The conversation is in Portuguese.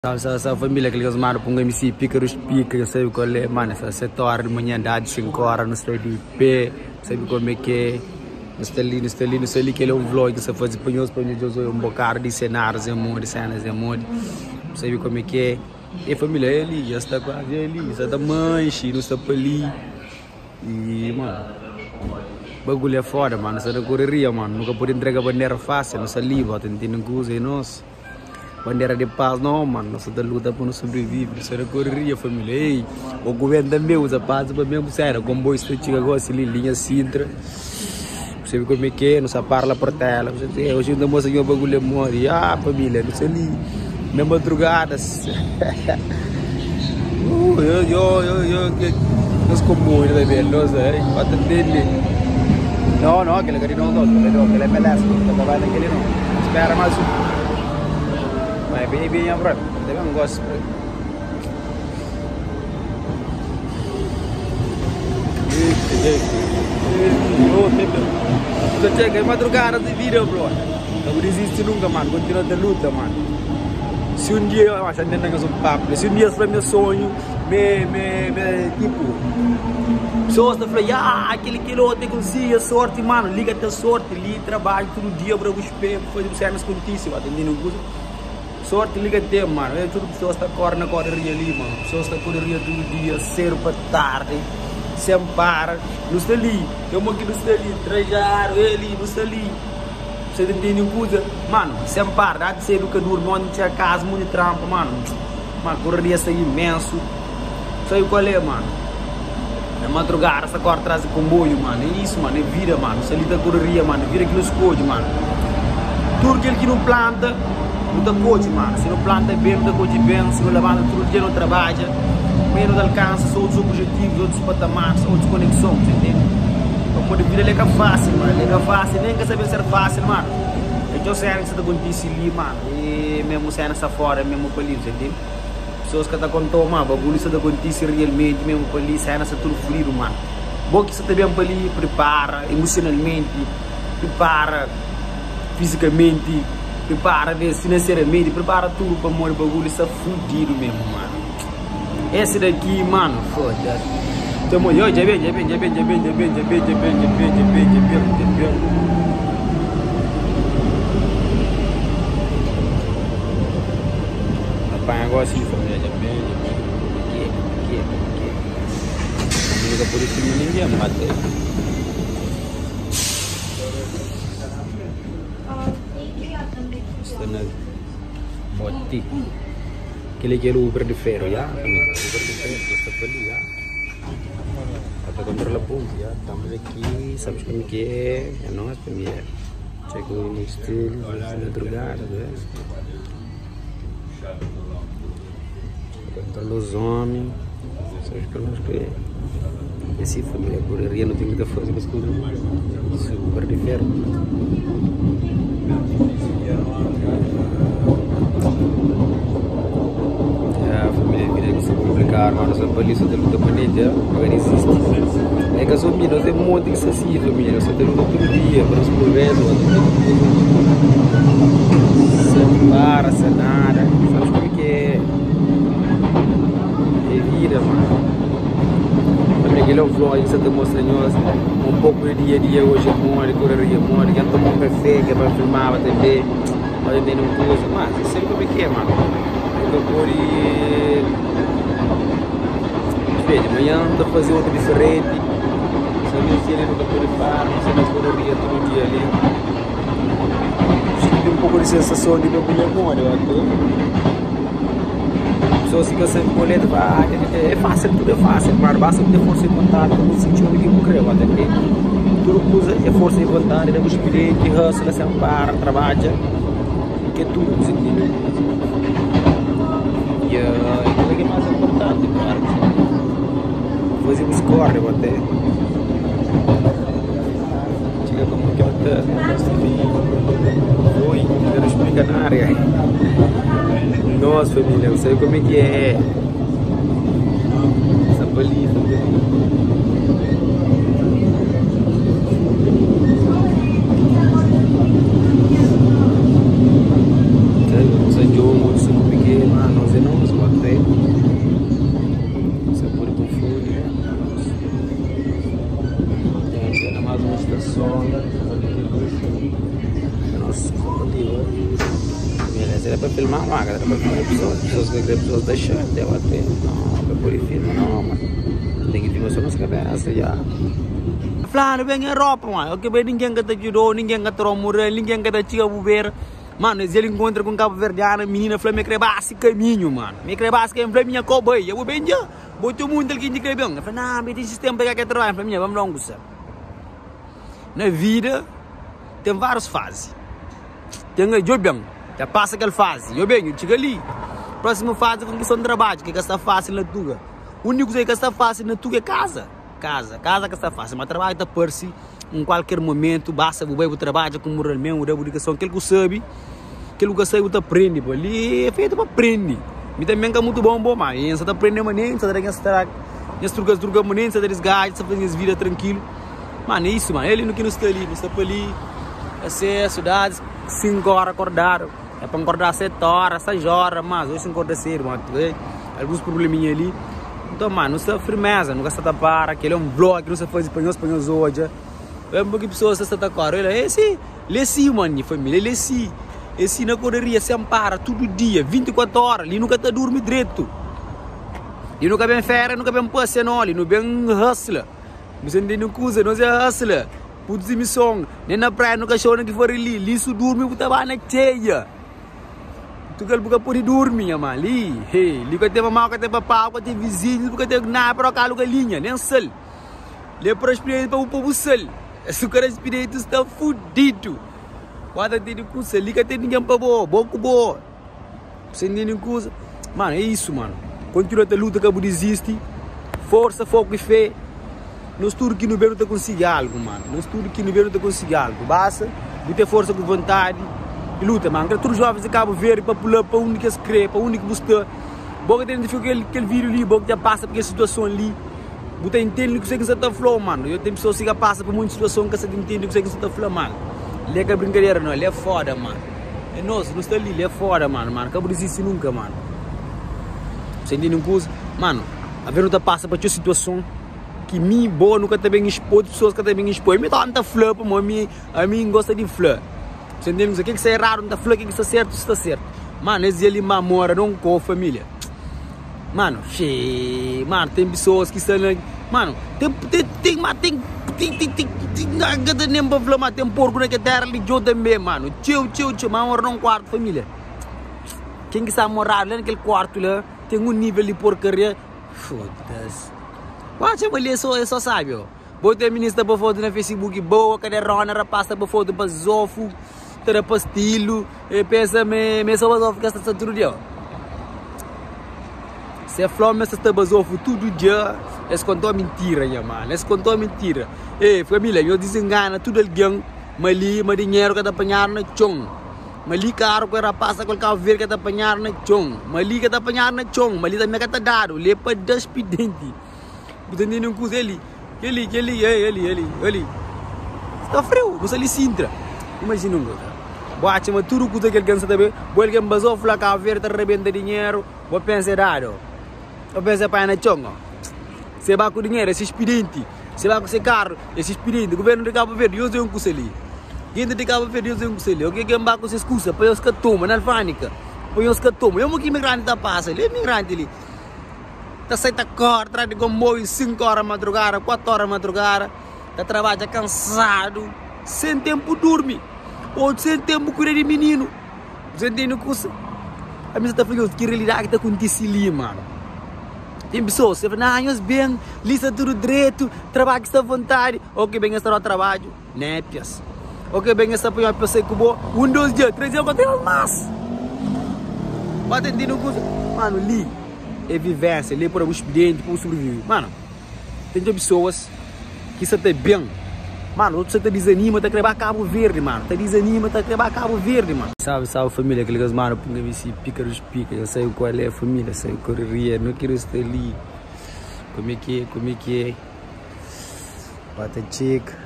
Essa família que eles mandam para um MC Pícaros Pica, sabe qual é, mano? Essa 7 horas de manhã, dá de 5 horas, não sei de pé, sabe como é que é? Não sei ali que ele é um vlog, você faz espanhol, para mim, um bocado de cenários, de cenas, sabe como é que é? E a família é ali, já está quase ali, já está manche, não está para ali. E, mano, bagulho é foda, mano, essa da correria, mano, nunca pode entregar bandeira fácil, não se livra, tentando coisa, e nós. Bandeira de paz não, mano, nossa da luta para não sobreviver, isso era correria, família. Ei, o governo também usa paz para mesmo sério, comboio estético agora, se linha Sintra, você vê como é que é, não se parla por tela, hoje ainda moça aqui o bagulho morre, família, não sei ali, na madrugada, nós comboios também, nós, bata dele, não, aquele cara aquele é pedaço, não vai naquele não, espera mais um. Mas bem, bro. Eu não gosto. Você chega em madrugada de vida, bro. Não desiste nunca, mano. Continua de luta, mano. Se um dia eu acho que não é um papo, se um dia foi meu sonho, tipo, pessoas estão falando, aquele quilo tem conseguir sorte, mano. Liga até sorte, ali, trabalho todo dia, bro. Espelho, foi de cenas contíssimas, atendendo o curso. Sorte liga tempo, mano. É tudo pessoas estão na correria ali, mano. Pessoas estão correria todo dia, cedo para tarde, sem parar. Não está ali. Eu aqui não está ali. Trajar, ele, não está ali. Você entende uma coisa? Mano, sem parar. Dá de ser educador, mano. Tinha casa, muito trampa, mano. Mano, correria está imenso. Sabe qual é, mano? É madrugada, essa corda traz comboio, mano. É isso, mano. É vida, mano. Você lida correria, mano. Vira aquilo esconde, mano. Tudo aquele que não planta. Muita coisa, mano. Se não planta bem, muita coisa bem. Se não levanta todo dia, não trabalha. Menos alcança, são outros objetivos, outros patamares, outras conexões, entende? Então, quando a vida é fácil, mano. É fácil, nem quer saber ser fácil, mano. Então, se você está acontecendo ali, mano. E mesmo se está fora, mesmo para ali, entende? Pessoas que estão contando, mano. Bagulho está acontecendo realmente, mesmo para ali, se está tudo fluido, mano. Bom que você está bem para ali, prepara emocionalmente, prepara fisicamente. Prepara financeiramente, prepara tudo para morrer, o bagulho está fudido mesmo, mano. Esse daqui, mano, foda. Tamo eu, já bem. Apanha agora sim, família, já bem. Nunca por isso ninguém mata. Boti aquele que era o Uber de ferro, já? Uber de ferro, está por ali, já? Até controla a ponte, já? Estamos aqui, sabes como que é nós, família. Chega no estilo, madrugada, né? Controla os homens, sabes como que é? E assim, família, a correria não tem muita força, mas tudo. Uber de ferro. Mano, essa polícia de luta bonita, agora existe. É que a sua mina tem um monte de assim, família. Você tem luta todo dia, para os conversas, sem para, sem nada. Sabes como que é? É vida, mano. Também aquele é o vlog que você está mostrando um pouco de dia a dia hoje, morre, correria, morre. Quem toma um café, que é para filmar, para TV, para entender uma coisa. Mas você sabe como é que é, mano. Eu vou de manhã estou a fazer outra diferente. Se eu me ele nunca pode parar, não sei mais correria todo dia ali. Sinto um pouco de sensação de meu amor, eu acho. Pessoas ficam sem boleto, é fácil, tudo é fácil, mas basta ter força de vontade, eu senti um pouquinho creio, até que tudo usa é força de vontade, é experiente, hustle, se ampara, trabalha, que é tudo positivo. E aquilo que é mais importante, claro. Fazemos corda até. Chega como que até. Oi, quero explicar na área. Nossa, família, eu sei como é que é. Essa polícia. Não sei de onde, que, mano, nós não nos botei. Você pode confundir. Gente, era mais uma estação. Nossa, beleza, era para filmar uma, era para filmar pessoas deixando até bater. Não, para pôr filme, não, mano. Tem que filmar só nas cabeças já. Flano bem em Europa, mano. Ok, bem ninguém que te ajudou, ninguém que te romurou, ninguém que te tira o ver. Mano, ele encontra com Cabo Verdeana, menina, falou, me crebasse caminho, mano. Me crebasse caminho, falei, minha cowboy, eu vou bem já. Botou muito aqui de crebão. Eu falei, não, mas tem sistema para que trabalho. Eu falei, minha, vamos lá, Angussa. Na vida, tem várias fases. Tem a jobão, já passa aquela fase. Eu bem, eu chego ali. Próxima fase é com questão de trabalho, que está fácil na tuga. O único que está fácil na tuga é casa. Casa que está fácil, mas trabalho está por si. Em qualquer momento, basta o trabalho com o mesmo, a educação, aquilo que sabe, aquilo que sabe, você aprende, ali é feito para aprender. Me também é muito bom, mas você está aprendendo maneira, você está truca maneira, você está desgaste, você faz vida tranquilo. Mano, é isso, mano, ele não que não está ali, não está para ali, é cidade, 5 horas acordar, é para acordar 7 horas, 6 horas, mas hoje 5 horas cedo, mano, alguns probleminhas ali. Então, mano, não está firmeza, nunca está para, aquele é um vlog, não se faz espanhol hoje. É porque pessoas estão a correr, esse mano, família, esse na correria se ampara todo dia, 24 horas, ele nunca está dormindo direito. Ele nunca bem fera, nunca bem passe, não, ele não bem hustler. Você não coisa, não é hustler. Putz emissão, nem na praia nunca chora que for ali, isso dorme, você vai na cheia. Tu quer buka por dormir, mano, ali, ele que tem mamão, que tem papau, que tem vizinho, que tem nada para cá, que linha, nem sal. Ele para experiência para o povo sal. Se o cara espírito está fudido. Quando tem coisa, liga tem ninguém para boa, boa. Você entende coisa? Mano, é isso, mano. Continua a luta que eu desiste. Força, foco e fé. Nós tudo que no bem não conseguir algo, mano. Nós tudo que no bem não conseguir algo. Basta, ter força com vontade. E luta, mano. Todos os jovens de Cabo Verde para pular para onde que se crê, para onde que busca. Boca tem aquele vídeo ali, boca já passa por aquela situação ali. Você entende o que você está falando, mano. Eu tenho pessoas que passam por muitas situações que você entende o que você está falando, mano. Ele é que é brincadeira, não. Ele é foda, mano. É nosso, não está ali, ele é foda, mano. Acabo de existir nunca, mano. Você entende uma coisa? Mano, a ver não passa por essa situação que mim, boa, nunca está bem exposto, pessoas que estão bem expostas. Eu me dá tanta flor, mano. A mim gosta de flor. Você entende? O que é errado, não está flor, o que está certo, está certo. Mano, esse ali mamora, não com a família. Mano, mano, tem pessoas que estão. Mano, tem porco na terra ali, eu também, mano. Tio, mas mora num quarto, família. Quem que está morar lá naquele quarto lá, tem um nível de porcaria. Foda-se. Quase ali só sabe, ó. Botei a ministra para foto no Facebook, boa, cadeirona, rapasta para foto para zofo, para pastilo, e pensa, me só para ficar essa tudo dia, ó. Se a flama se está basofo todo dia, eles contam mentira, mano. Eles contam mentira. Ei, família, eu desengano tudo alguém, mas dinheiro que está apanhado na chão. Mas caro que era passa com o carro verde que está apanhado na chão. Mas que está apanhado na chão, mas também que está dado, ele é para despedente. Você entende um coisa ele. Está frio, você ali Sintra. Imagina um coisa. Boate, mas tudo que ele cansa também, o alguém basofo lá carro verde, arrebenta dinheiro, vou pensar dado. Eu penso para na chonga. Se vai com dinheiro, esse expediente. Se vai com esse carro, esse expediente. O governo de Cabo Verde, eu tenho um curso ali. Gente de Cabo Verde, eu tenho um curso ali. O que é vai com essas coisas? Põe os catoma na alfândega. Põe os catoma. Eu não que imigrante está passa ali. Imigrante ali. Está saindo a cor, traz de comboio 5 horas madrugada, 4 horas madrugada. Está trabalha cansado. Sem tempo dormir. Ou sem tempo cuidar de menino. Você entende o curso? A minha está falando que realidade está acontecendo ali, mano. Tem pessoas que falam, não, bem, lista tudo direito, trabalho está à vontade. Ok, bem, estar ao trabalho, népias. Ok, bem, estar para uma pessoa que boa, 1, 2 dias, 3 dias, 4 dias, mas. Pode entender uma coisa? Mano, ali é vivência, ali é para o expediente, para o sobreviver. Mano, tem pessoas que estão bem. Mano, outros te desanima, está a querer Cabo Verde, mano. Te desanima, está a querer Cabo Verde, mano. Salve família, aqueles mano, punga se pica os pica. Eu sei qual é a família, sei correria, não quero estar ali. Como é que é? Bata chica.